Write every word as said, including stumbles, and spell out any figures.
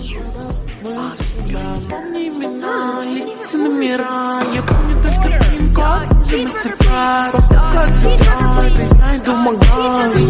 Вспомни меня, лица номера. Я помню только пин-код, уже мастер-класс. Пока ты драйв, я иду в магаз.